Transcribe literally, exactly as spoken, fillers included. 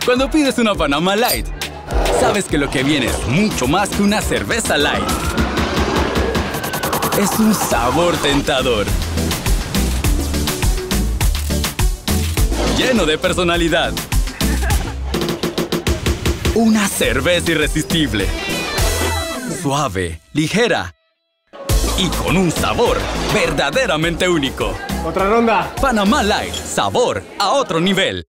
Cuando pides una Panama Light, sabes que lo que viene es mucho más que una cerveza light. Es un sabor tentador, lleno de personalidad. Una cerveza irresistible, suave, ligera y con un sabor verdaderamente único. Otra ronda. Panama Light, sabor a otro nivel.